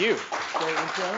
you. Great intro.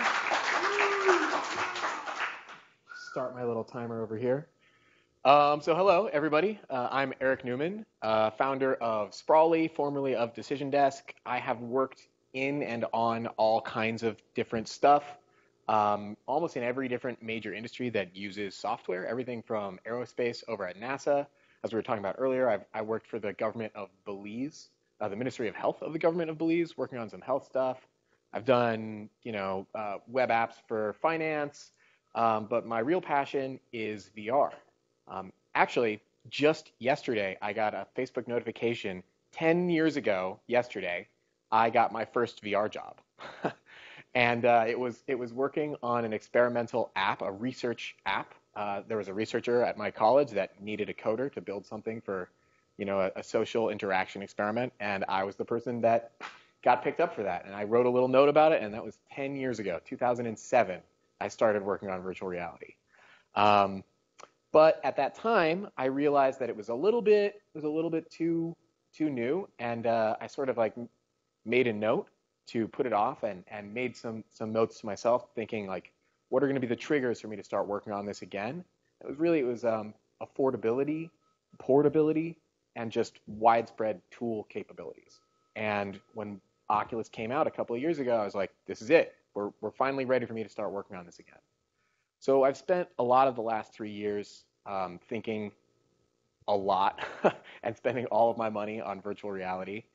Start my little timer over here. So hello, everybody. I'm Eric Neuman, founder of Sprawly, formerly of Decision Desk. I have worked in and on all kinds of different stuff, almost in every different major industry that uses software, everything from aerospace over at NASA. As we were talking about earlier, I worked for the government of Belize, the Ministry of Health of the government of Belize, working on some health stuff. I've done, web apps for finance, but my real passion is VR. Actually, just yesterday, I got a Facebook notification. 10 years ago, yesterday, I got my first VR job. And it was working on an experimental app, a research app. There was a researcher at my college that needed a coder to build something for, a social interaction experiment, and I was the person that got picked up for that. And I wrote a little note about it, and that was 10 years ago, 2007. I started working on virtual reality. But at that time, I realized that it was a little bit too new, and I sort of like made a note to put it off and made some notes to myself, thinking like, what are going to be the triggers for me to start working on this again? It was affordability, portability, and just widespread tool capabilities. And when Oculus came out a couple of years ago, I was like, this is it. We're finally ready for me to start working on this again. So I've spent a lot of the last 3 years thinking a lot and spending all of my money on virtual reality.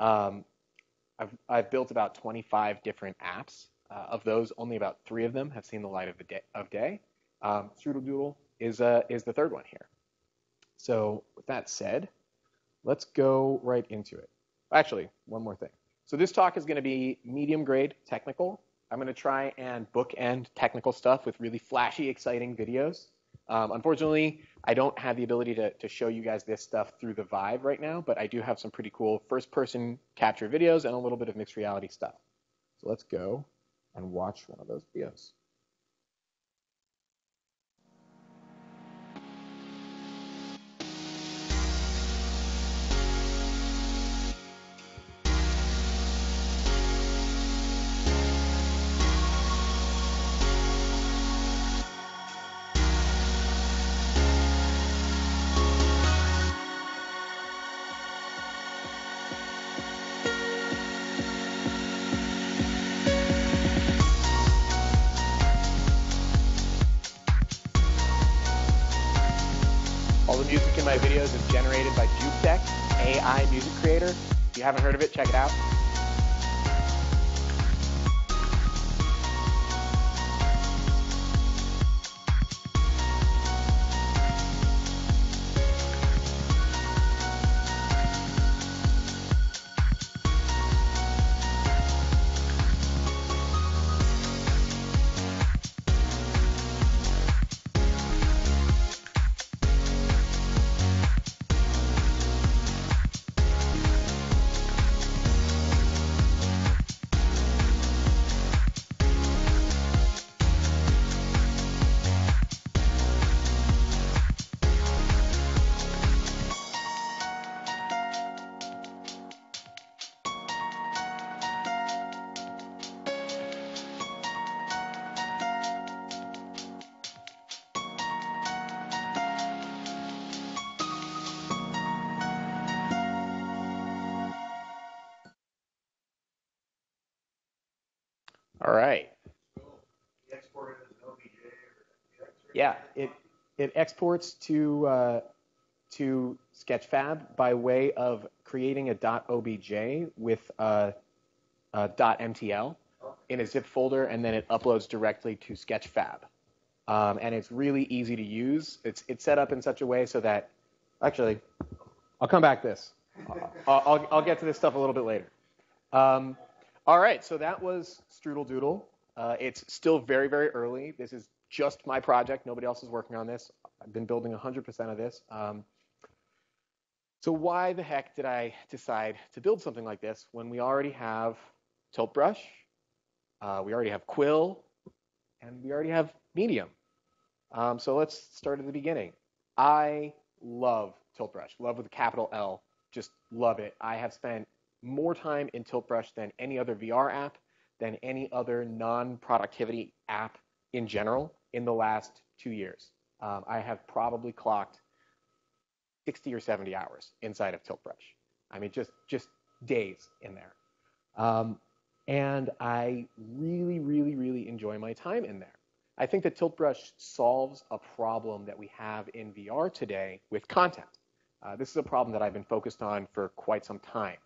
I've built about 25 different apps. Of those, only about 3 of them have seen the light of day. Strudel Doodle is the third one here. So with that said, let's go right into it. Actually, one more thing. So this talk is going to be medium grade technical. I'm going to try and bookend technical stuff with really flashy, exciting videos. Unfortunately, I don't have the ability to show you guys this stuff through the Vive right now, but I do have some pretty cool first-person capture videos and a little bit of mixed reality stuff. So let's go and watch one of those videos. All the music in my videos is generated by Juptech, AI music creator. If you haven't heard of it, check it out. All right. Yeah, it exports to Sketchfab by way of creating a .obj with a .mtl in a zip folder, and then it uploads directly to Sketchfab. And it's really easy to use. It's set up in such a way so that, actually, I'll come back to this. I'll get to this stuff a little bit later. All right, so that was Strudel Doodle. It's still very, very early. This is just my project. Nobody else is working on this. I've been building 100% of this. So why the heck did I decide to build something like this when we already have Tilt Brush, we already have Quill, and we already have Medium? So let's start at the beginning. I love Tilt Brush, love with a capital L, just love it. I have spent more time in Tilt Brush than any other VR app, than any other non-productivity app in general in the last 2 years. I have probably clocked 60 or 70 hours inside of TiltBrush. I mean, just days in there. And I really, really, really enjoy my time in there. I think that TiltBrush solves a problem that we have in VR today with content. This is a problem that I've been focused on for quite some time.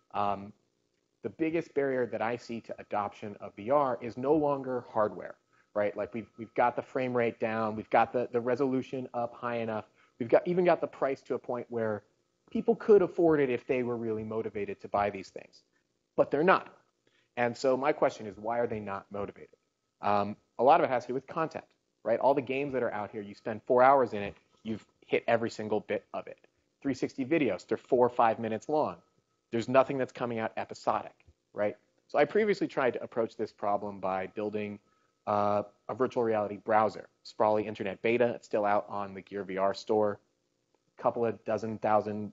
The biggest barrier that I see to adoption of VR is no longer hardware, right? Like we've got the frame rate down, we've got the resolution up high enough, we've even got the price to a point where people could afford it if they were really motivated to buy these things, but they're not. And so my question is, why are they not motivated? A lot of it has to do with content, right? All the games that are out here, you spend 4 hours in it, you've hit every single bit of it. 360 videos, they're 4 or 5 minutes long. There's nothing that's coming out episodic, right? So I previously tried to approach this problem by building a virtual reality browser, Sprawly Internet Beta. It's still out on the Gear VR store. A couple of dozen thousand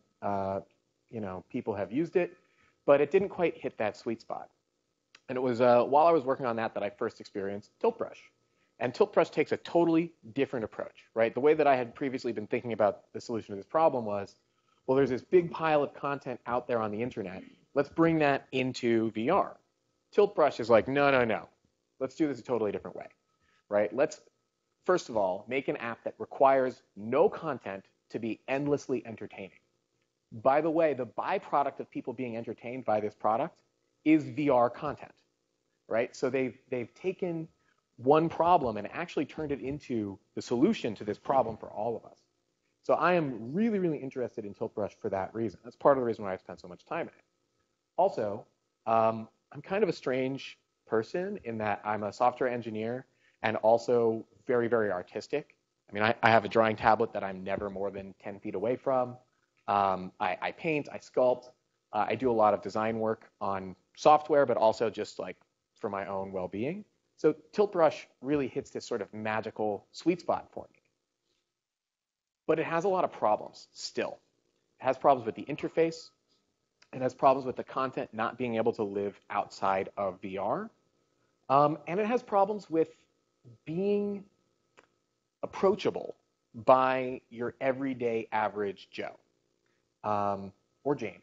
people have used it, but it didn't quite hit that sweet spot. And it was while I was working on that I first experienced TiltBrush. And TiltBrush takes a totally different approach, right? The way that I had previously been thinking about the solution to this problem was, well, there's this big pile of content out there on the internet. Let's bring that into VR. TiltBrush is like, no. Let's do this a totally different way, right? Let's, first of all, make an app that requires no content to be endlessly entertaining. By the way, the byproduct of people being entertained by this product is VR content, right? So they've taken one problem and actually turned it into the solution to this problem for all of us. So I am really, really interested in TiltBrush for that reason. That's part of the reason why I've spent so much time in it. Also, I'm kind of a strange person in that I'm a software engineer and also very, very artistic. I mean, I have a drawing tablet that I'm never more than 10 feet away from. I paint, I sculpt. I do a lot of design work on software, but also just like for my own well-being. So TiltBrush really hits this sort of magical sweet spot for me. But it has a lot of problems still. It has problems with the interface. It has problems with the content not being able to live outside of VR. And it has problems with being approachable by your everyday average Joe or Jane.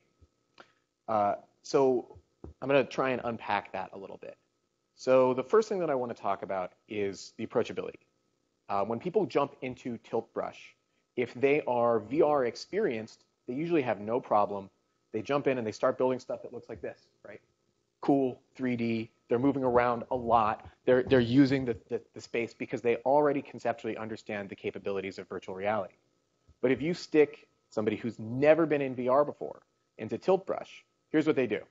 So I'm going to try and unpack that a little bit. So the first thing that I want to talk about is the approachability. When people jump into TiltBrush, if they are VR experienced, they usually have no problem. They jump in and they start building stuff that looks like this, right? Cool, 3D. They're moving around a lot. They're using the space because they already conceptually understand the capabilities of virtual reality. But if you stick somebody who's never been in VR before into TiltBrush, here's what they do.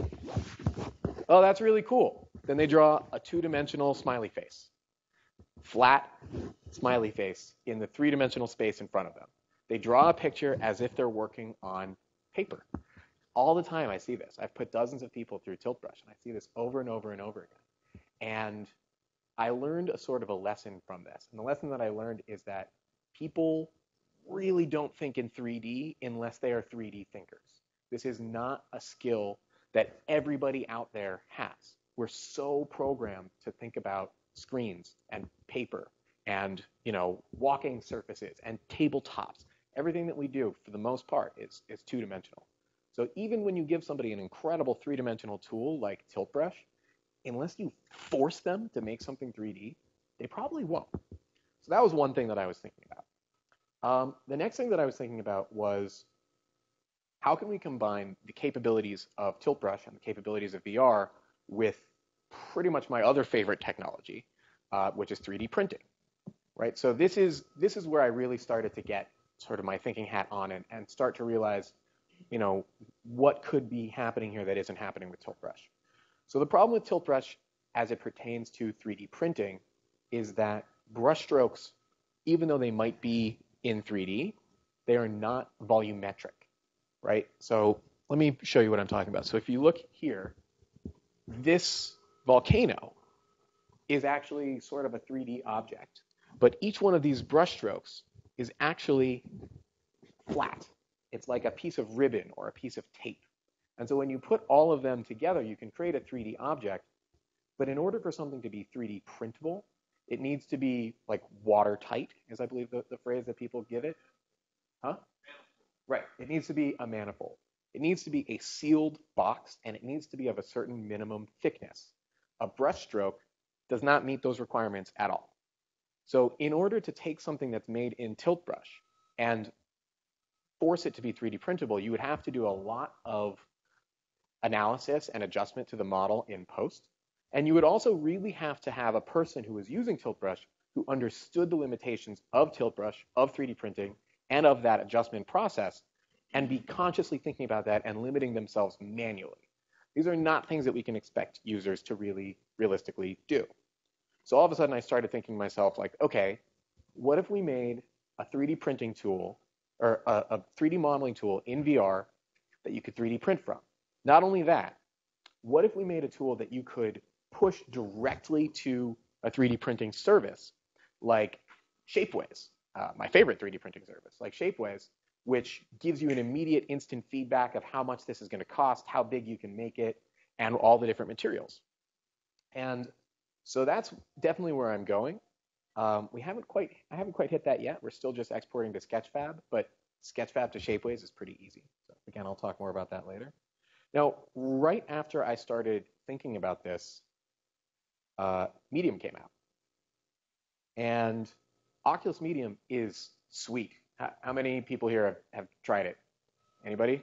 Oh, that's really cool. Then they draw a two-dimensional smiley face. Flat smiley face in the three-dimensional space in front of them. They draw a picture as if they're working on paper. All the time I see this. I've put dozens of people through TiltBrush, and I see this over and over and over again. And I learned a sort of a lesson from this. And the lesson that I learned is that people really don't think in 3D unless they are 3D thinkers. This is not a skill that everybody out there has. We're so programmed to think about screens and paper and, walking surfaces and tabletops. Everything that we do, for the most part, is two-dimensional. So even when you give somebody an incredible three-dimensional tool like TiltBrush, unless you force them to make something 3D, they probably won't. So that was one thing that I was thinking about. The next thing that I was thinking about was, how can we combine the capabilities of TiltBrush and the capabilities of VR with pretty much my other favorite technology, which is 3D printing, right? So this is where I really started to get sort of my thinking hat on and start to realize, what could be happening here that isn't happening with TiltBrush. So the problem with TiltBrush as it pertains to 3D printing is that brushstrokes, even though they might be in 3D, they are not volumetric, right? So let me show you what I'm talking about. So if you look here, this volcano is actually sort of a 3D object, but each one of these brushstrokes is actually flat. It's like a piece of ribbon or a piece of tape. And so when you put all of them together, you can create a 3D object But in order for something to be 3D printable, it needs to be like watertight, is I believe the phrase that people give it. Huh? Right. It needs to be a manifold. It needs to be a sealed box, and it needs to be of a certain minimum thickness. A brushstroke does not meet those requirements at all. So in order to take something that's made in tilt brush and force it to be 3D printable, you would have to do a lot of analysis and adjustment to the model in post. And you would also really have to have a person who was using tilt brush who understood the limitations of tilt brush, of 3D printing, and of that adjustment process, and be consciously thinking about that and limiting themselves manually. These are not things that we can expect users to really realistically do. So all of a sudden I started thinking to myself, like, okay, what if we made a 3D printing tool or a 3D modeling tool in VR that you could 3D print from? Not only that, what if we made a tool that you could push directly to a 3D printing service like Shapeways, my favorite 3D printing service, like Shapeways, which gives you an immediate instant feedback of how much this is going to cost, how big you can make it, and all the different materials. And so that's definitely where I'm going. I haven't quite hit that yet. We're still just exporting to Sketchfab, but Sketchfab to Shapeways is pretty easy. So again, I'll talk more about that later. Now, right after I started thinking about this, Medium came out. And Oculus Medium is sweet. How many people here have tried it? Anybody?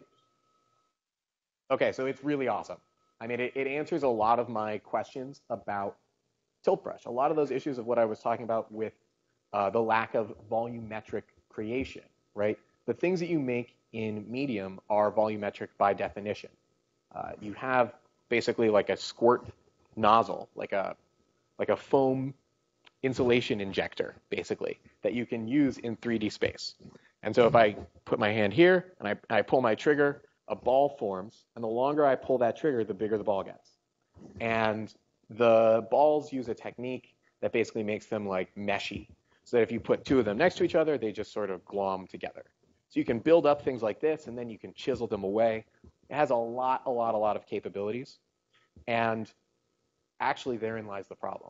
Okay, so it's really awesome. I mean, it answers a lot of my questions about tilt brush. A lot of those issues of what I was talking about with the lack of volumetric creation, right? The things that you make in Medium are volumetric by definition. You have basically like a squirt nozzle, like a foam insulation injector, basically, that you can use in 3D space. And so if I put my hand here and I pull my trigger, a ball forms, and the longer I pull that trigger, the bigger the ball gets. And the balls use a technique that basically makes them like meshy, so that if you put two of them next to each other, they just sort of glom together. So you can build up things like this, and then you can chisel them away. It has a lot of capabilities. And actually, therein lies the problem.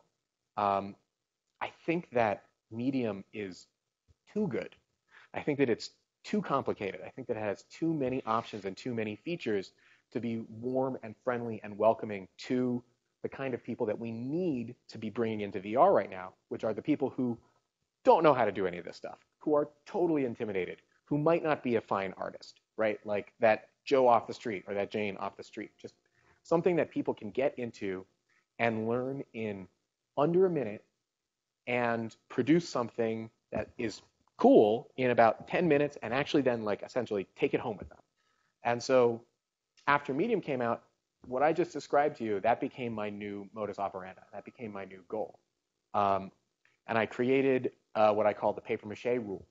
I think that Medium is too good. I think that it's too complicated. I think that it has too many options and too many features to be warm and friendly and welcoming to the kind of people that we need to be bringing into VR right now, which are the people who don't know how to do any of this stuff, who are totally intimidated, who might not be a fine artist, right? Like that Joe off the street or that Jane off the street. Just something that people can get into and learn in under a minute and produce something that is cool in about 10 minutes and actually then like essentially take it home with them. And so after Medium came out, what I just described to you, that became my new modus operandi. That became my new goal. And I created what I call the papier-mâché rule.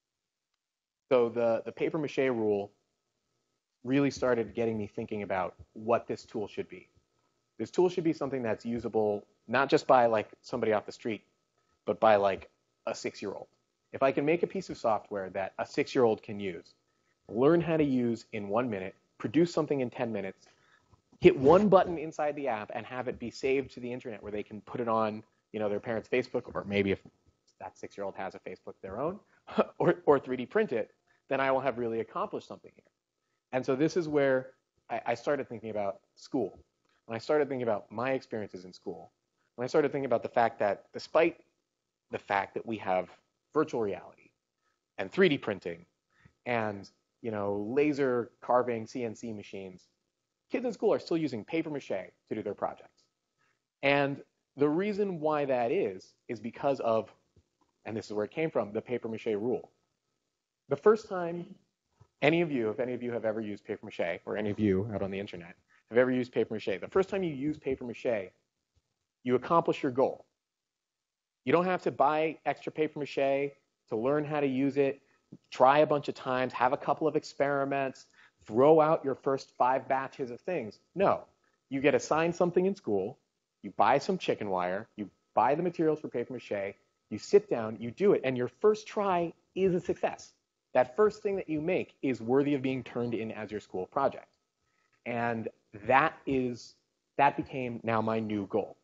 So the papier-mâché rule really started getting me thinking about what this tool should be. This tool should be something that's usable not just by like somebody off the street, but by like a 6-year-old. If I can make a piece of software that a 6-year-old can use, learn how to use in 1 minute, produce something in 10 minutes, hit one button inside the app and have it be saved to the internet where they can put it on, you know, their parents' Facebook, or maybe if that 6-year-old has a Facebook of their own, or 3D print it, then I will have really accomplished something here. And so this is where I started thinking about school. When I started thinking about my experiences in school, when I started thinking about the fact that despite the fact that we have virtual reality and 3D printing and, you know, laser carving CNC machines, kids in school are still using papier-mâché to do their projects. And the reason why that is because of, and this is where it came from, the papier-mâché rule. The first time any of you, if any of you have ever used papier-mâché, or any of you out on the internet have ever used papier-mâché, the first time you use papier-mâché, you accomplish your goal. You don't have to buy extra papier-mâché to learn how to use it, try a bunch of times, have a couple of experiments, throw out your first 5 batches of things. No, you get assigned something in school, you buy some chicken wire, you buy the materials for papier-mâché, you sit down, you do it, and your first try is a success. That first thing that you make is worthy of being turned in as your school project. And that became now my new goal.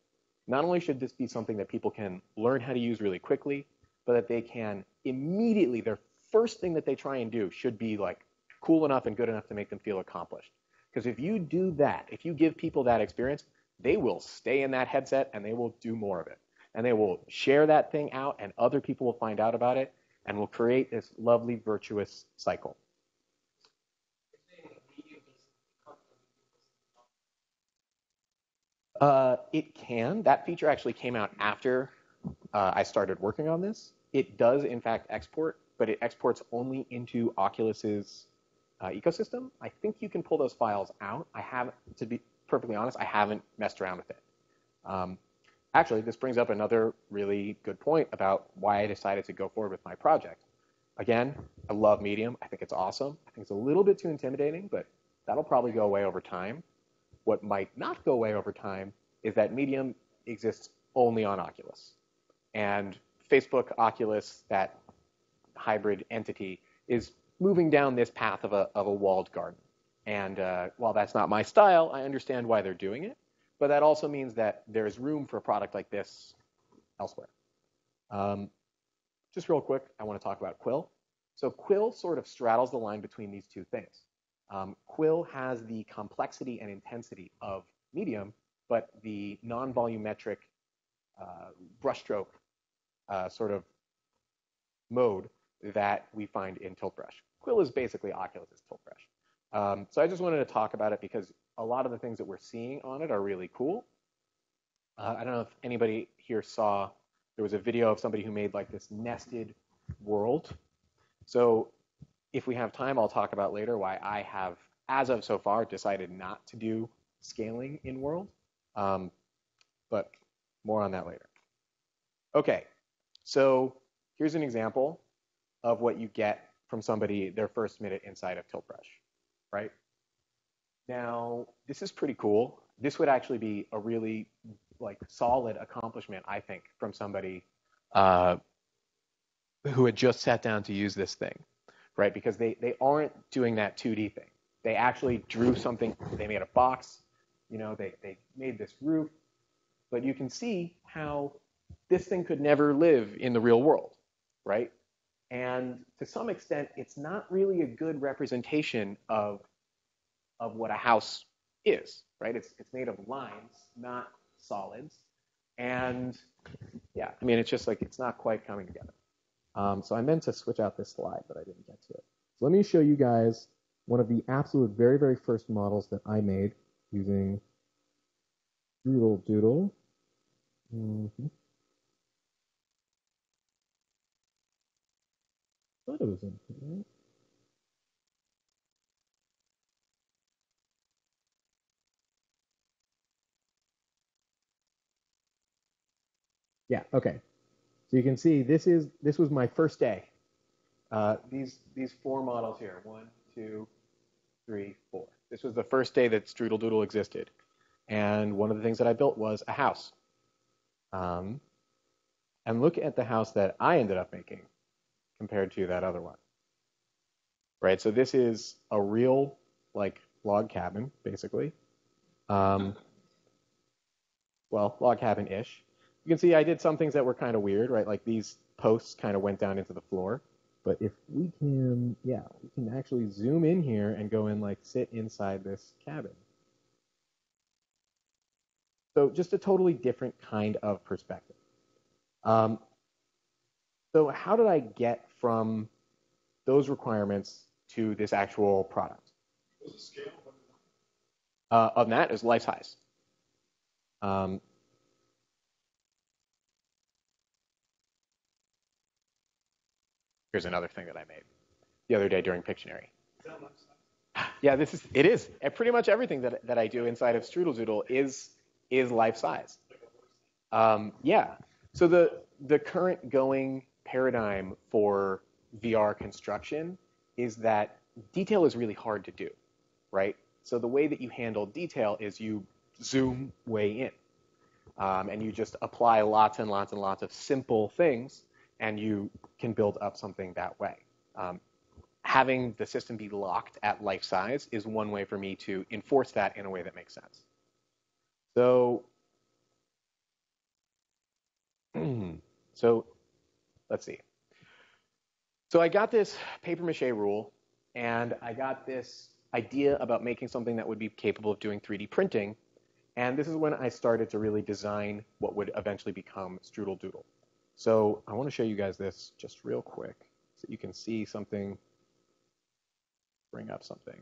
not only should this be something that people can learn how to use really quickly, but that they can immediately, their first thing that they try and do should be like cool enough and good enough to make them feel accomplished. Because if you do that, if you give people that experience, they will stay in that headset and they will do more of it. And they will share that thing out and other people will find out about it and will create this lovely virtuous cycle. It can. That feature actually came out after I started working on this. It does, in fact, export, but it exports only into Oculus's ecosystem. I think you can pull those files out. I haven't, to be perfectly honest, I haven't messed around with it. Actually, this brings up another really good point about why I decided to go forward with my project. Again, I love Medium. I think it's awesome. I think it's a little bit too intimidating, but that'll probably go away over time. What might not go away over time is that Medium exists only on Oculus. And Facebook, Oculus, that hybrid entity, is moving down this path of a walled garden. And while that's not my style, I understand why they're doing it. But that also means that there's room for a product like this elsewhere. Just real quick, I want to talk about Quill. So Quill sort of straddles the line between these two things. Quill has the complexity and intensity of Medium, but the non-volumetric brushstroke sort of mode that we find in Tiltbrush. Quill is basically Oculus's Tiltbrush. So I just wanted to talk about it because a lot of the things that we're seeing on it are really cool. I don't know if anybody here saw, there was a video of somebody who made like this nested world. So if we have time, I'll talk about later why I have, as of so far, decided not to do scaling in world. But more on that later. Okay, so here's an example of what you get from somebody their first minute inside of Tiltbrush, right? Now, this is pretty cool. This would actually be a really like solid accomplishment, I think, from somebody who had just sat down to use this thing, right? Because they aren't doing that 2D thing. They actually drew something. They made a box. You know, they made this roof. But you can see how this thing could never live in the real world, right? And to some extent, it's not really a good representation of what a house is, right? It's made of lines, not solids. And yeah, I mean, it's just like, it's not quite coming together. So I meant to switch out this slide, but I didn't get to it. So let me show you guys one of the absolute very, very first models that I made using Strudel Doodle. Thought it was in here. Yeah, okay. So you can see this was my first day. These four models here, 1, 2, 3, 4. This was the first day that Strudel Doodle existed. And one of the things that I built was a house. And look at the house that I ended up making compared to that other one. Right, so this is a real like log cabin, basically. Well, log cabin-ish. You can see I did some things that were kind of weird, right? Like these posts kind of went down into the floor. But if we can, yeah, we can actually zoom in here and go and like sit inside this cabin. So just a totally different kind of perspective. So how did I get from those requirements to this actual product? Was the scale Of that is life size. Here's another thing that I made the other day during Pictionary. Yeah, it is. And pretty much everything that I do inside of Strudel Doodle is life size. Yeah. So the current going paradigm for VR construction is that detail is really hard to do, right? So the way that you handle detail is you zoom way in, and you just apply lots and lots and lots of simple things, and you can build up something that way. Having the system be locked at life size is one way for me to enforce that in a way that makes sense. So So let's see. So I got this paper mache rule, and I got this idea about making something that would be capable of doing 3D printing. And this is when I started to really design what would eventually become Strudel Doodle. So I want to show you guys this just real quick so you can see something, bring up something.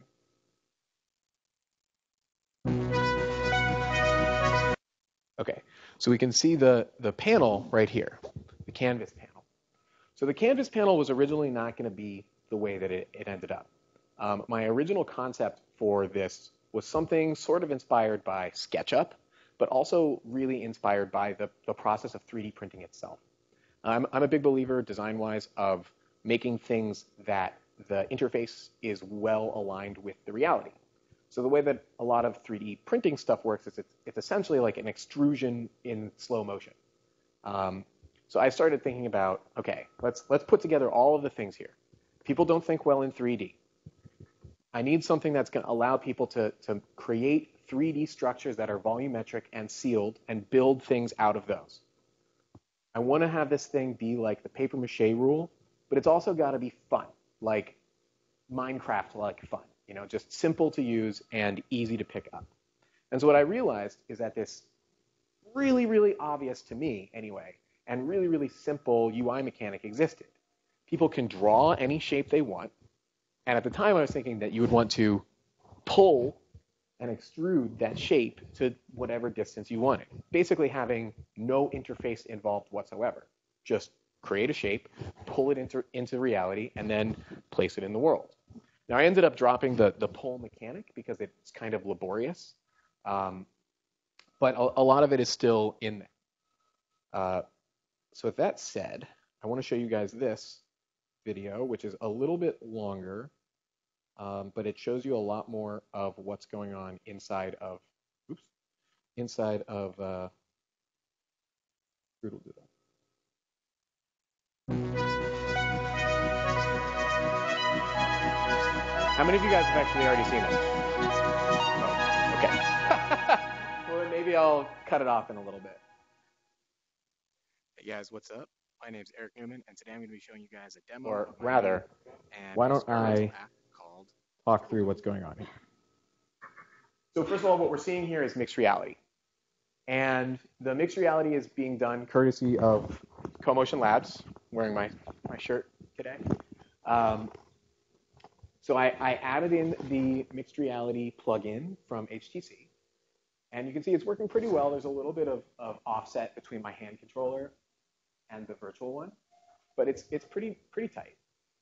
Okay, so we can see the panel right here, the canvas panel. So the canvas panel was originally not going to be the way that it ended up. My original concept for this was something sort of inspired by SketchUp, but also really inspired by the process of 3D printing itself. I'm a big believer, design-wise, of making things that the interface is well aligned with the reality. So the way that a lot of 3D printing stuff works is it's essentially like an extrusion in slow motion. So I started thinking about, okay, let's put together all of the things here. People don't think well in 3D. I need something that's going to allow people to create 3D structures that are volumetric and sealed and build things out of those. I want to have this thing be like the paper mache rule, but it's also got to be fun, like Minecraft-like fun, you know, just simple to use and easy to pick up. And so what I realized is that this really, really obvious to me anyway, and really, really simple UI mechanic existed. People can draw any shape they want, and at the time I was thinking that you would want to pull and extrude that shape to whatever distance you wanted, basically having no interface involved whatsoever. Just create a shape, pull it into reality, and then place it in the world. Now, I ended up dropping the pull mechanic because it's kind of laborious, but a lot of it is still in there. So with that said, I want to show you guys this video, which is a little bit longer, but it shows you a lot more of what's going on inside of Strudel Doodle. How many of you guys have actually already seen it? Oh, okay. Well, then maybe I'll cut it off in a little bit. Hey guys, what's up? My name's Eric Neuman, and today I'm going to be showing you guys a demo. Or rather, why don't I talk through what's going on here? So first of all, what we're seeing here is mixed reality. And the mixed reality is being done courtesy of CoMotion Labs, wearing my shirt today. So I added in the mixed reality plugin from HTC. And you can see it's working pretty well. There's a little bit of offset between my hand controller and the virtual one, but it's pretty tight.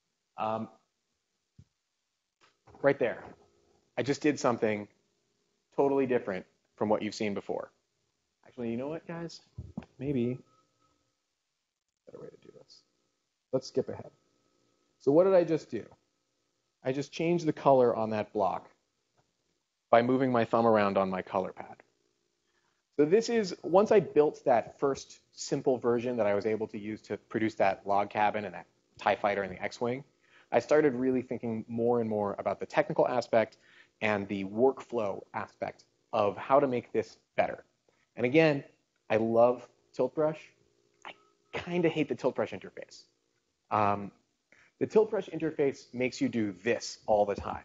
Right there, I just did something totally different from what you've seen before. Actually, you know what, guys? Maybe a better way to do this. Let's skip ahead. So what did I just do? I just changed the color on that block by moving my thumb around on my color pad. So this is, once I built that first simple version that I was able to use to produce that log cabin and that TIE fighter and the X-Wing, I started really thinking more and more about the technical aspect and the workflow aspect of how to make this better. And again, I love Tilt Brush. I kind of hate the Tilt Brush interface. The Tilt Brush interface makes you do this all the time.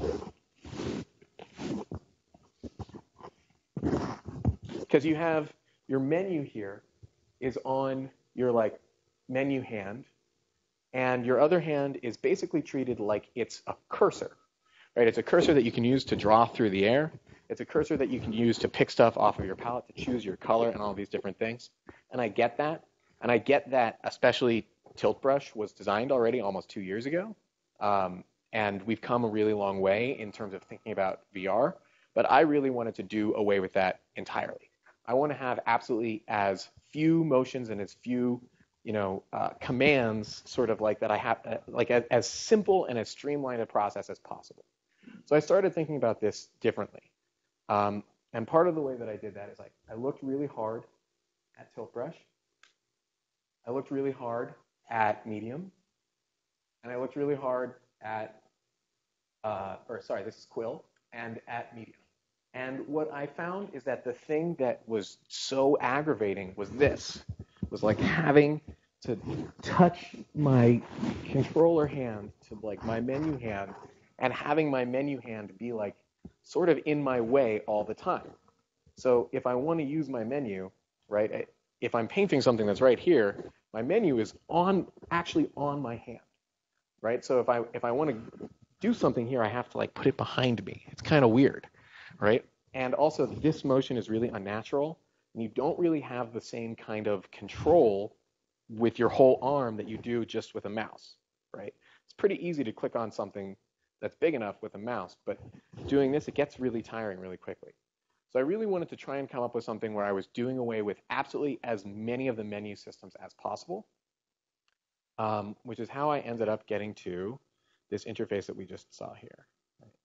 Because you have your menu here is on your like menu hand, and your other hand is basically treated like it's a cursor, right? It's a cursor that you can use to draw through the air. It's a cursor that you can use to pick stuff off of your palette, to choose your color and all these different things. And I get that. And I get that especially Tilt Brush was designed already almost 2 years ago. And we've come a really long way in terms of thinking about VR. But I really wanted to do away with that entirely. I want to have absolutely as few motions and as few, commands sort of like that I have, like as simple and as streamlined a process as possible. So I started thinking about this differently. And part of the way that I did that is like I looked really hard at Tilt Brush. I looked really hard at Medium. And I looked really hard at, this is Quill, and at Medium. And what I found is that the thing that was so aggravating was this, was like having to touch my controller hand to like my menu hand and having my menu hand be like sort of in my way all the time. So if I want to use my menu, right, if I'm painting something that's right here, my menu is actually on my hand, right? So if I want to do something here, I have to like put it behind me. It's kind of weird, right? And also this motion is really unnatural, and you don't really have the same kind of control with your whole arm that you do just with a mouse, right? It's pretty easy to click on something that's big enough with a mouse, but doing this, it gets really tiring really quickly. So I really wanted to try and come up with something where I was doing away with absolutely as many of the menu systems as possible, which is how I ended up getting to this interface that we just saw here. Right?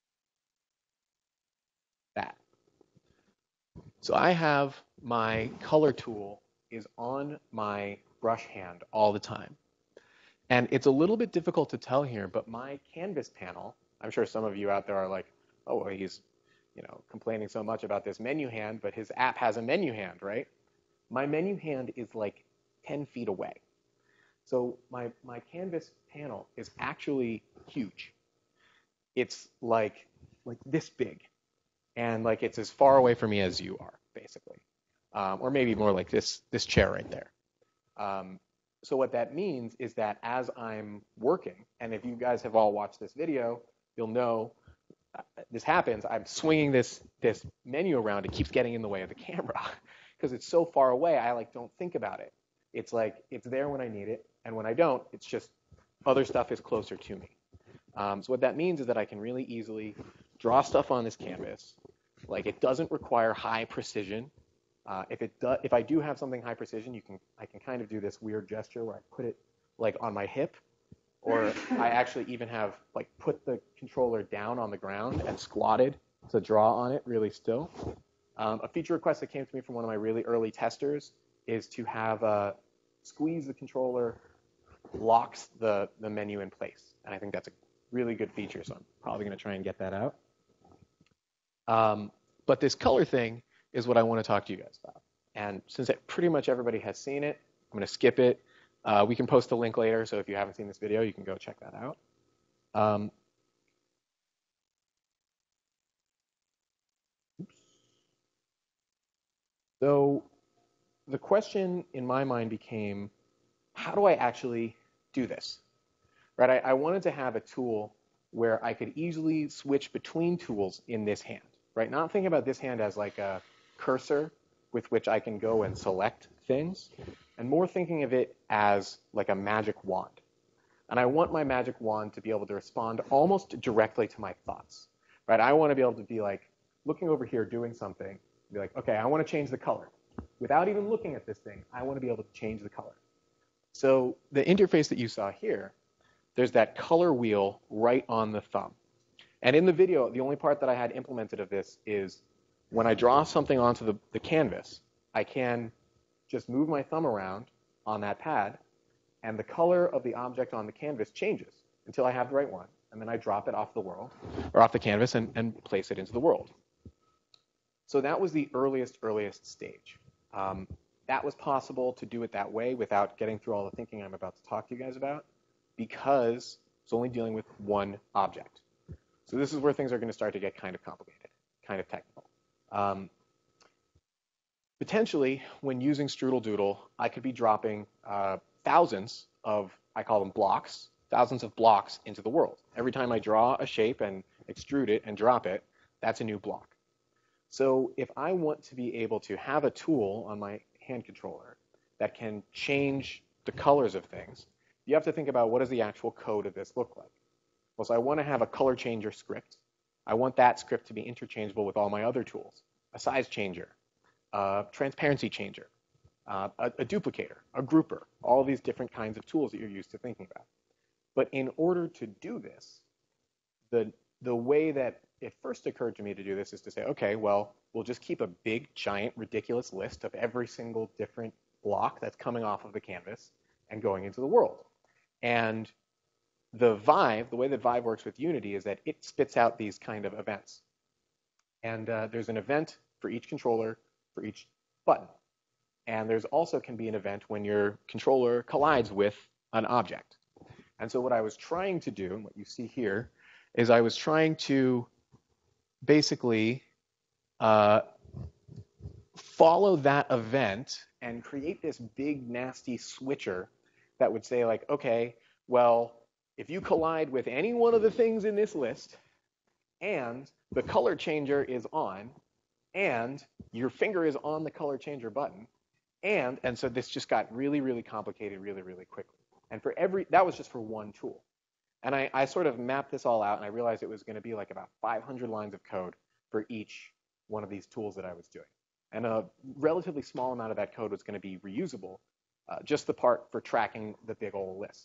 That. So I have my color tool is on my brush hand all the time. And it's a little bit difficult to tell here, but my canvas panel, I'm sure some of you out there are like, oh, well, he's complaining so much about this menu hand, but his app has a menu hand, right? My menu hand is like 10 feet away. So my canvas panel is actually huge. It's like this big. And like it's as far away from me as you are, basically. Or maybe more like this chair right there. So what that means is that as I'm working, and if you guys have all watched this video, you'll know this happens. I'm swinging this menu around. It keeps getting in the way of the camera because it's so far away. I like don't think about it. It's like it's there when I need it, and when I don't, it's just other stuff is closer to me. So what that means is that I can really easily draw stuff on this canvas. Like it doesn't require high precision. If I do have something high precision, I can kind of do this weird gesture where I put it like on my hip, or I actually even have like put the controller down on the ground and squatted to draw on it really still. A feature request that came to me from one of my really early testers is to have squeeze the controller locks the menu in place, and I think that's a really good feature, so I'm probably going to try and get that out. But this color thing is what I want to talk to you guys about. And since pretty much everybody has seen it, I'm going to skip it. We can post a link later, so if you haven't seen this video, you can go check that out. So the question in my mind became, how do I actually do this? Right? I wanted to have a tool where I could easily switch between tools in this hand. Right? Not thinking about this hand as like a cursor with which I can go and select things, and more thinking of it as like a magic wand. And I want my magic wand to be able to respond almost directly to my thoughts. Right? I want to be able to be like looking over here doing something, be like, okay, I want to change the color. Without even looking at this thing, I want to be able to change the color. So the interface that you saw here, there's that color wheel right on the thumb. And in the video, the only part that I had implemented of this is when I draw something onto the canvas, I can just move my thumb around on that pad, and the color of the object on the canvas changes until I have the right one. And then I drop it off the world, or off the canvas, and place it into the world. So that was the earliest stage. That was possible to do it that way without getting through all the thinking I'm about to talk to you guys about, because it's only dealing with one object. So this is where things are going to start to get kind of complicated, kind of technical. Potentially, when using Strudel Doodle, I could be dropping thousands of, I call them blocks, thousands of blocks into the world. Every time I draw a shape and extrude it and drop it, that's a new block. So if I want to be able to have a tool on my hand controller that can change the colors of things, you have to think about what does the actual code of this look like. Well, so I want to have a color changer script. I want that script to be interchangeable with all my other tools, a size changer, a transparency changer, a duplicator, a grouper, all these different kinds of tools that you're used to thinking about. But in order to do this, the way that it first occurred to me to do this is to say, okay, well, we'll just keep a big, giant, ridiculous list of every single different block that's coming off of the canvas and going into the world. And the way that Vive works with Unity is that it spits out these kind of events. And there's an event for each controller, for each button. And there's also can be an event when your controller collides with an object. And so what I was trying to do, and what you see here, is I was trying to basically follow that event and create this big nasty switcher that would say like, okay, well, if you collide with any one of the things in this list and the color changer is on and your finger is on the color changer button and so this just got really, really complicated really, really quickly. And that was just for one tool. And I sort of mapped this all out and I realized it was going to be like about 500 lines of code for each one of these tools that I was doing. And a relatively small amount of that code was going to be reusable, just the part for tracking the big old list.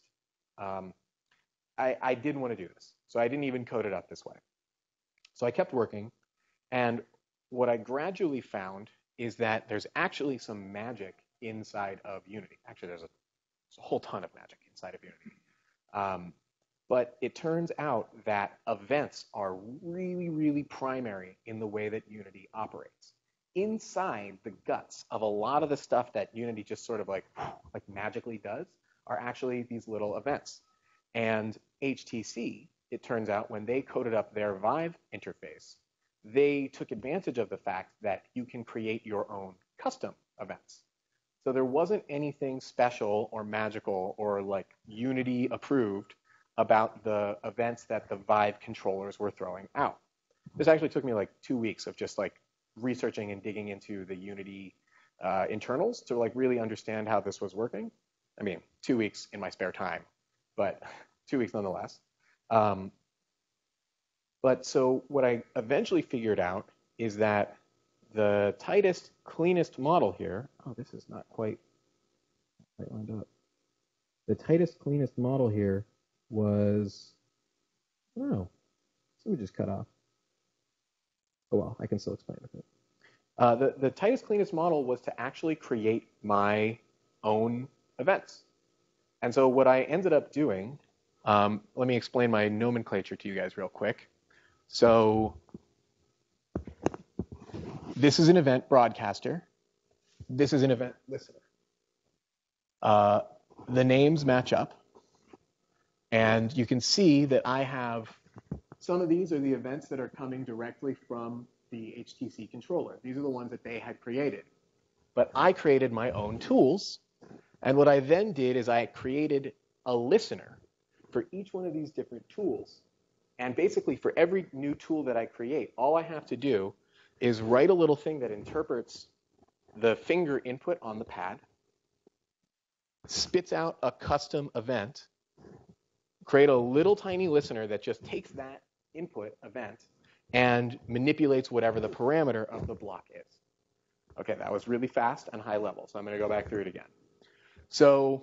I didn't want to do this, so I didn't even code it up this way. So I kept working, and what I gradually found is that there's actually some magic inside of Unity. Actually, there's a whole ton of magic inside of Unity. But it turns out that events are really, really primary in the way that Unity operates. Inside the guts of a lot of the stuff that Unity just sort of like magically does are actually these little events. And HTC, it turns out, when they coded up their Vive interface, they took advantage of the fact that you can create your own custom events. So there wasn't anything special or magical or like Unity approved about the events that the Vive controllers were throwing out. This actually took me like 2 weeks of just like researching and digging into the Unity internals to like really understand how this was working. I mean, 2 weeks in my spare time, but 2 weeks nonetheless. But so what I eventually figured out is that the tightest, cleanest model here, oh, this is not quite lined up. The tightest, cleanest model here was, I don't know, somebody just cut off. Oh well, I can still explain it. The tightest, cleanest model was to actually create my own events. And so what I ended up doing, let me explain my nomenclature to you guys real quick. So this is an event broadcaster. This is an event listener. The names match up. And you can see that I have, some of these are the events that are coming directly from the HTC controller. These are the ones that they had created. But I created my own tools. And what I then did is I created a listener for each one of these different tools. And basically for every new tool that I create, all I have to do is write a little thing that interprets the finger input on the pad, spits out a custom event, create a little tiny listener that just takes that input event and manipulates whatever the parameter of the block is. Okay, that was really fast and high level, so I'm going to go back through it again. So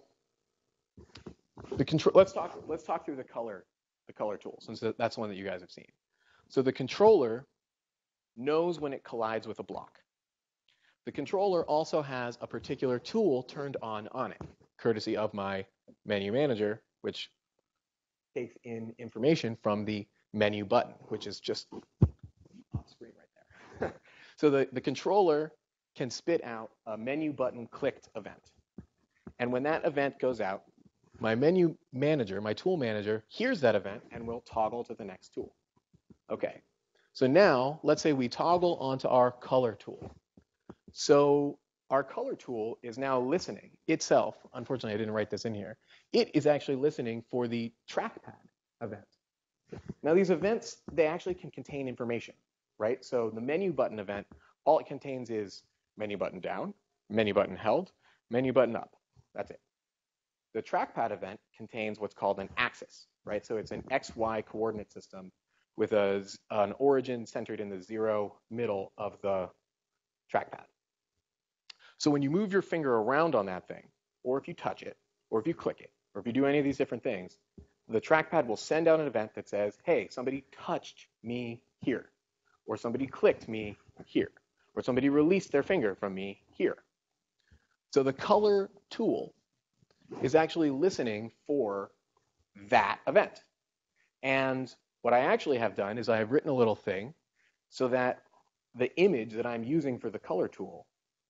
let's talk through the color tool, since that's one that you guys have seen. So the controller knows when it collides with a block. The controller also has a particular tool turned on it, courtesy of my menu manager, which takes in information from the menu button, which is just off screen right there. So the controller can spit out a menu button clicked event. And when that event goes out, my menu manager, my tool manager, hears that event and will toggle to the next tool. Okay, so now let's say we toggle onto our color tool. So our color tool is now listening itself. Unfortunately, I didn't write this in here. It is actually listening for the trackpad event. Now these events, they actually can contain information, right? So the menu button event, all it contains is menu button down, menu button held, menu button up. That's it. The trackpad event contains what's called an axis, right? So it's an XY coordinate system with an origin centered in the 0 middle of the trackpad. So when you move your finger around on that thing, or if you touch it, or if you click it, or if you do any of these different things, the trackpad will send out an event that says, hey, somebody touched me here, or somebody clicked me here, or somebody released their finger from me here. So the color tool is actually listening for that event. And what I actually have done is I have written a little thing so that the image that I'm using for the color tool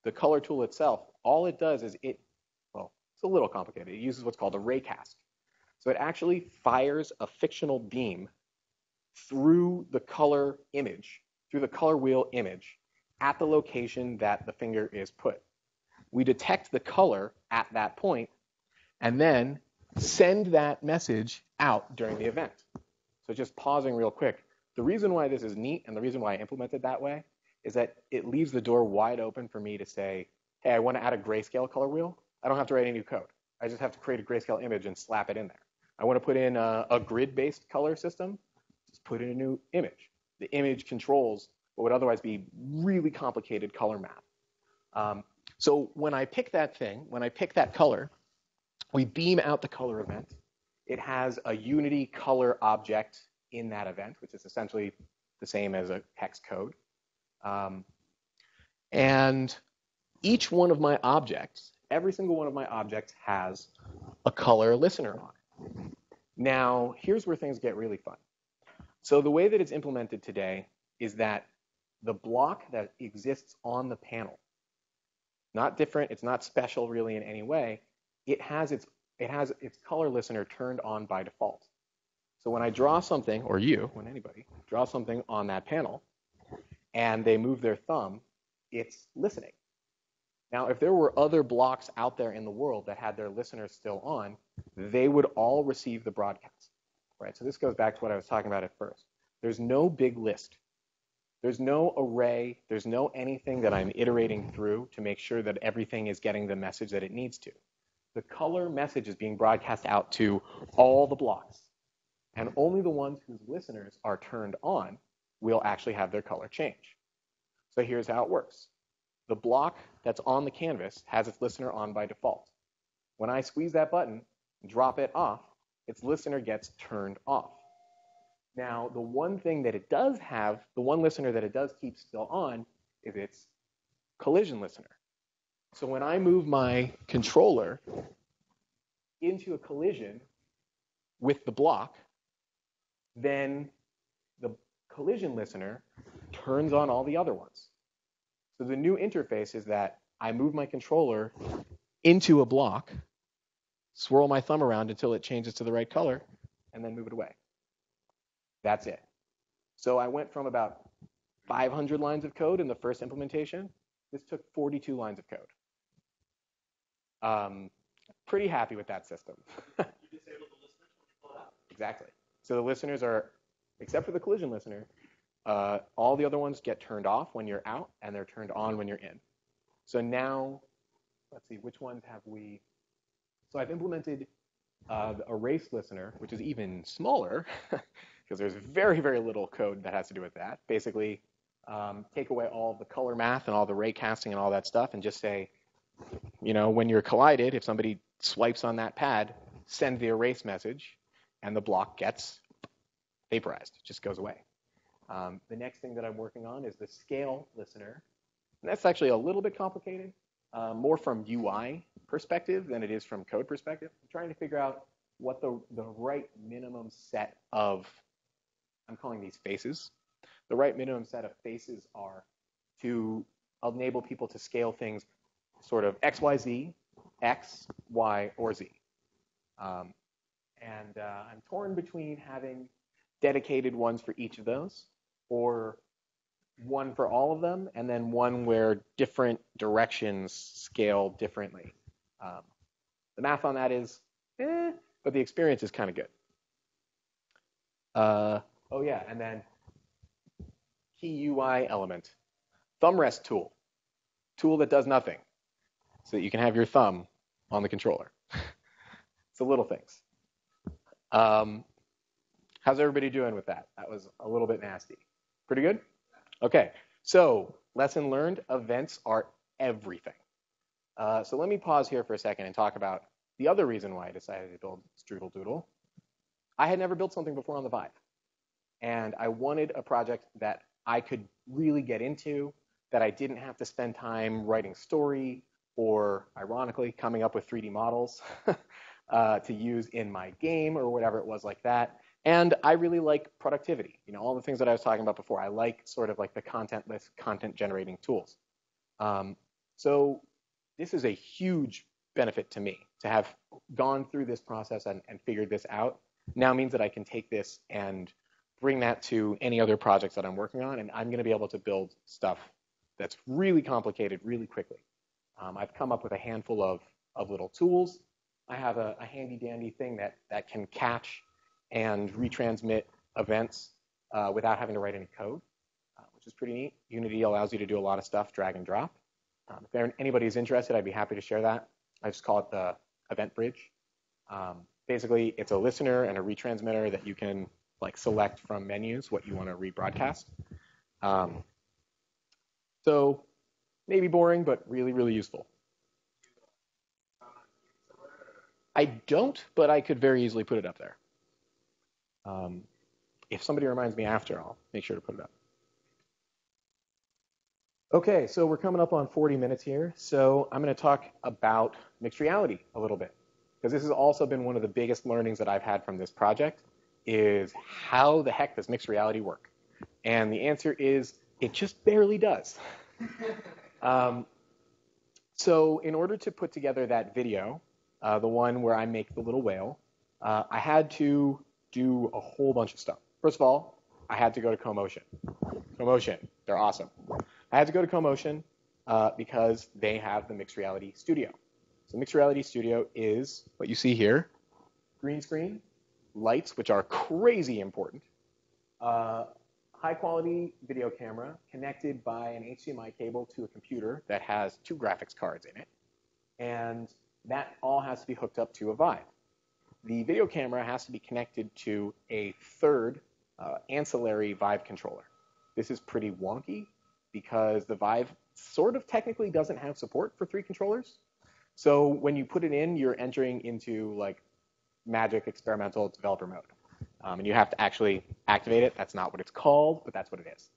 the color tool itself, all it does is well, it's a little complicated. It uses what's called a raycast. So it actually fires a fictional beam through the color image, through the color wheel image, at the location that the finger is put. We detect the color at that point, and then send that message out during the event. So just pausing real quick, the reason why this is neat and the reason why I implement it that way is that it leaves the door wide open for me to say, hey, I want to add a grayscale color wheel. I don't have to write any new code. I just have to create a grayscale image and slap it in there. I want to put in a grid-based color system. Just put in a new image. The image controls what would otherwise be really complicated color math. So when I pick that thing, when I pick that color, we beam out the color event. It has a Unity color object in that event, which is essentially the same as a hex code. And each one of my objects, every single one of my objects has a color listener on it. Now, here's where things get really fun. So the way that it's implemented today is that the block that exists on the panel, not different, it's not special really in any way, it has its color listener turned on by default. So when I draw something, or when anybody, draw something on that panel, and they move their thumb, it's listening. Now, if there were other blocks out there in the world that had their listeners still on, they would all receive the broadcast, right? So this goes back to what I was talking about at first. There's no big list. There's no array. There's no anything that I'm iterating through to make sure that everything is getting the message that it needs to. The color message is being broadcast out to all the blocks, and only the ones whose listeners are turned on will actually have their color change. So here's how it works. The block that's on the canvas has its listener on by default. When I squeeze that button, drop it off, its listener gets turned off. Now, the one thing that it does have, the one listener that it does keep still on, is its collision listener. So when I move my controller into a collision with the block, then the collision listener turns on all the other ones. So the new interface is that I move my controller into a block, swirl my thumb around until it changes to the right color, and then move it away. That's it. So I went from about 500 lines of code in the first implementation. This took 42 lines of code. Pretty happy with that system. You disable the listeners when you pull it out? Exactly. So the listeners are, except for the collision listener, all the other ones get turned off when you're out, and they're turned on when you're in. So now, let's see, which ones have we? So I've implemented the erase listener, which is even smaller, because there's very, very little code that has to do with that. Basically, take away all the color math and all the ray casting and all that stuff, and just say, when you're collided, if somebody swipes on that pad, send the erase message, and the block gets vaporized. It just goes away. The next thing that I'm working on is the scale listener. And that's actually a little bit complicated, more from UI perspective than it is from code perspective. I'm trying to figure out what the right minimum set of, I'm calling these faces, the right minimum set of faces are to enable people to scale things sort of X, Y, Z, X, Y, or Z. I'm torn between having dedicated ones for each of those, or one for all of them, and then one where different directions scale differently. The math on that is, but the experience is kind of good. Oh yeah, and then key UI element, thumb rest tool that does nothing, so that you can have your thumb on the controller. It's the little things. How's everybody doing with that? That was a little bit nasty. Pretty good? Okay, so lesson learned, events are everything. So let me pause here for a second and talk about the other reason why I decided to build Strudel Doodle. I had never built something before on the Vive, and I wanted a project that I could really get into, that I didn't have to spend time writing story or, ironically, coming up with 3D models to use in my game or whatever it was like that. And I really like productivity. All the things that I was talking about before. I like sort of like the content-less, content-generating tools. So this is a huge benefit to me to have gone through this process and figured this out. Now means that I can take this and bring that to any other projects that I'm working on, and I'm going to be able to build stuff that's really complicated really quickly. I've come up with a handful of little tools. I have a handy dandy thing that can catch and retransmit events without having to write any code, which is pretty neat. Unity allows you to do a lot of stuff, drag and drop. If anybody's interested, I'd be happy to share that. I just call it the event bridge. Basically, it's a listener and a retransmitter that you can like select from menus what you want to rebroadcast. So maybe boring, but really, really useful. I don't, but I could very easily put it up there. If somebody reminds me after, I'll make sure to put it up. Okay, so we're coming up on 40 minutes here, so I'm going to talk about mixed reality a little bit, because this has also been one of the biggest learnings that I've had from this project, is how the heck does mixed reality work? And the answer is, it just barely does. So in order to put together that video, the one where I make the little whale, I had to do a whole bunch of stuff. First of all, I had to go to CoMotion. CoMotion, they're awesome. I had to go to CoMotion because they have the Mixed Reality Studio. So Mixed Reality Studio is what you see here: green screen, lights, which are crazy important, high quality video camera connected by an HDMI cable to a computer that has 2 graphics cards in it, and that all has to be hooked up to a Vive. The video camera has to be connected to a third ancillary Vive controller. This is pretty wonky because the Vive sort of technically doesn't have support for 3 controllers. So when you put it in, you're entering into like magic experimental developer mode. And you have to actually activate it. That's not what it's called, but that's what it is.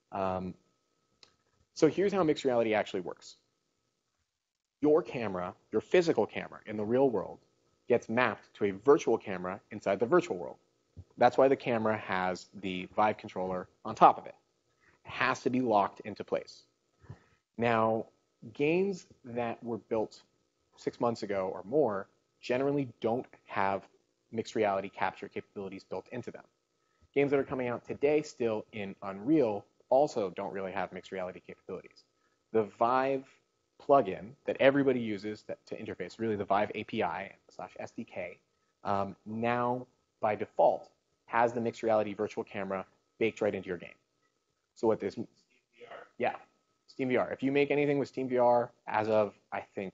So here's how mixed reality actually works. Your camera, your physical camera in the real world, gets mapped to a virtual camera inside the virtual world. That's why the camera has the Vive controller on top of it. It has to be locked into place. Now, games that were built 6 months ago or more generally don't have mixed reality capture capabilities built into them. Games that are coming out today still in Unreal also don't really have mixed reality capabilities. The Vive plugin that everybody uses to interface, really the Vive API / SDK, now by default has the mixed reality virtual camera baked right into your game. So what this, yeah, SteamVR. If you make anything with SteamVR as of I think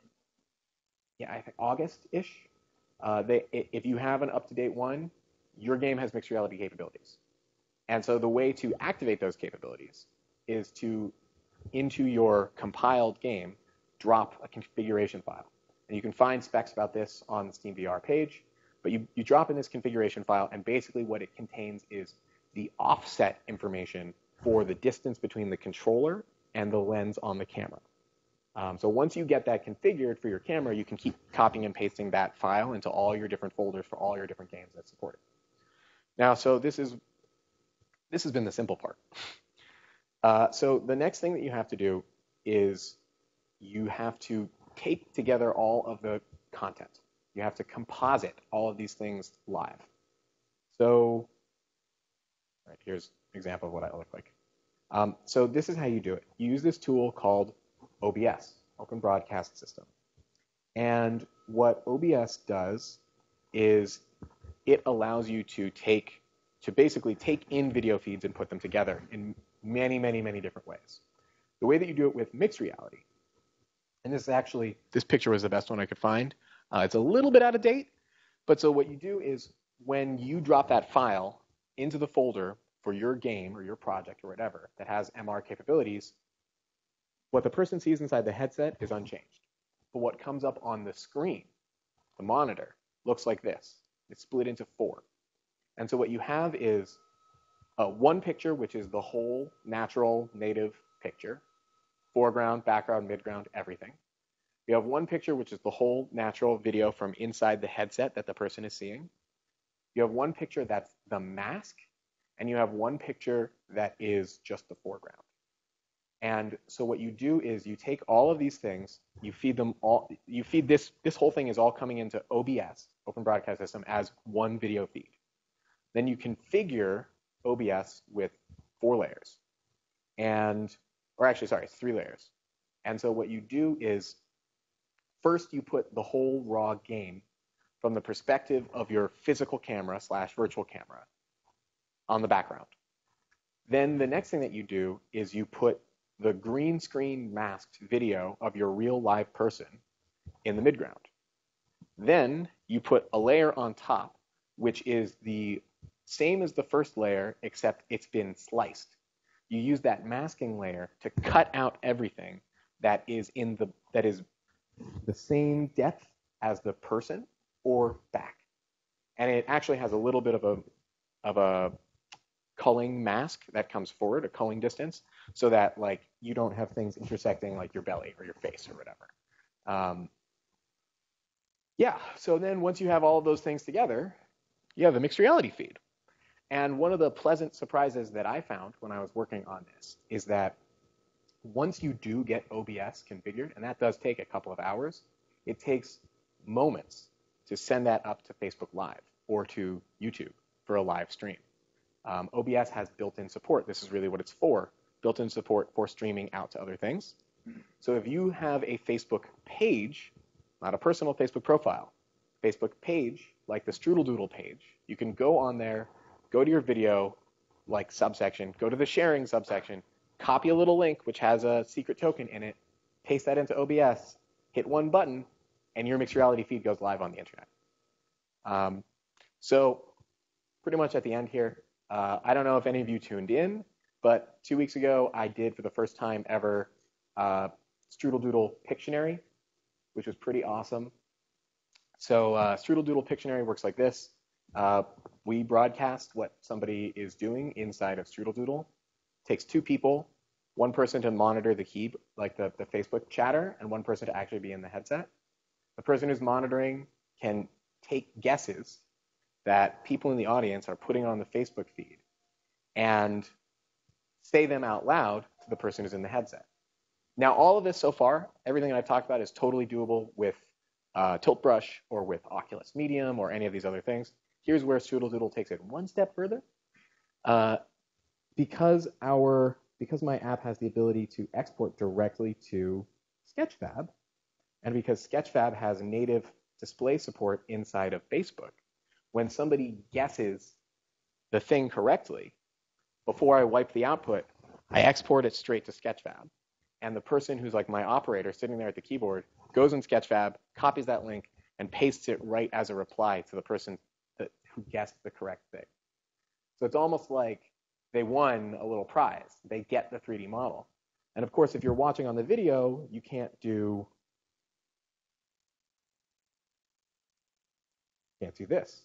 August-ish, if you have an up-to-date one, your game has mixed reality capabilities. And so the way to activate those capabilities is to, into your compiled game, drop a configuration file. And you can find specs about this on the SteamVR page, but you drop in this configuration file, and basically what it contains is the offset information for the distance between the controller and the lens on the camera. So once you get that configured for your camera, you can keep copying and pasting that file into all your different folders for all your different games that support it. Now, so this has been the simple part. So the next thing that you have to do is you have to tape together all of the content. You have to composite all of these things live. So, right, here's an example of what I look like. So this is how you do it. You use this tool called OBS, Open Broadcast System. And what OBS does is it allows you to basically take in video feeds and put them together in many, many, many different ways. The way that you do it with mixed reality, and this picture was the best one I could find. It's a little bit out of date, but so what you do is when you drop that file into the folder for your game or your project or whatever that has MR capabilities, what the person sees inside the headset is unchanged. But what comes up on the screen, the monitor, looks like this. It's split into 4. And so what you have is one picture, which is the whole natural native picture, foreground, background, midground, everything. You have one picture, which is the whole natural video from inside the headset that the person is seeing. You have one picture that's the mask, and you have one picture that is just the foreground. And so what you do is you take all of these things, you feed them all, you feed this whole thing is all coming into OBS, Open Broadcast System, as one video feed. Then you configure OBS with 4 layers. Or actually, sorry, 3 layers. And so what you do is first you put the whole raw game from the perspective of your physical camera / virtual camera on the background. Then the next thing that you do is you put the green screen masked video of your real live person in the midground. Then you put a layer on top, which is the same as the first layer, except it's been sliced. You use that masking layer to cut out everything that is the same depth as the person or back. And it actually has a little bit of a culling mask that comes forward, a culling distance, so that like you don't have things intersecting like your belly or your face or whatever. Yeah, so then once you have all of those things together, you have a mixed reality feed. And one of the pleasant surprises that I found when I was working on this is that once you do get OBS configured, and that does take a couple of hours, it takes moments to send that up to Facebook Live or to YouTube for a live stream. OBS has built-in support. This is really what it's for, built-in support for streaming out to other things. So if you have a Facebook page, not a personal Facebook profile, Facebook page, like the Strudel Doodle page, you can go on there, go to your video, like subsection, go to the sharing subsection, copy a little link which has a secret token in it, paste that into OBS, hit one button, and your mixed reality feed goes live on the internet. So pretty much at the end here, I don't know if any of you tuned in, but 2 weeks ago I did for the first time ever Strudel Doodle Pictionary, which was pretty awesome. So Strudel Doodle Pictionary works like this. We broadcast what somebody is doing inside of Strudel Doodle. It takes 2 people, 1 person to monitor the key, like the Facebook chatter, and 1 person to actually be in the headset. The person who's monitoring can take guesses that people in the audience are putting on the Facebook feed and say them out loud to the person who's in the headset. Now, all of this so far, everything that I've talked about is totally doable with Tilt Brush or with Oculus Medium or any of these other things. Here's where Strudel Doodle takes it one step further. Because my app has the ability to export directly to Sketchfab, and because Sketchfab has native display support inside of Facebook, when somebody guesses the thing correctly, before I wipe the output, I export it straight to Sketchfab. And the person who's like my operator sitting there at the keyboard goes in Sketchfab, copies that link, and pastes it right as a reply to the person who guessed the correct thing. So it's almost like they won a little prize. They get the 3D model. And of course, if you're watching on the video, you can't do this.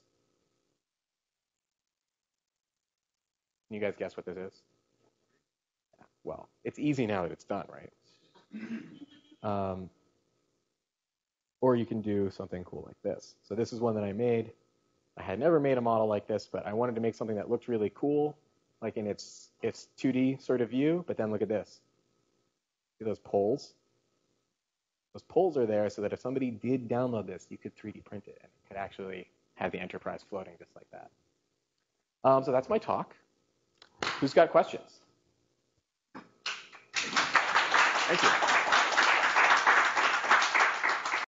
Can you guys guess what this is? Well, it's easy now that it's done, right? Or you can do something cool like this. So this is one that I made. I had never made a model like this, but I wanted to make something that looked really cool, like in its 2D sort of view. But then look at this. See those poles? Those poles are there so that if somebody did download this, you could 3D print it, and it could actually have the enterprise floating just like that. So that's my talk. Who's got questions? Thank you.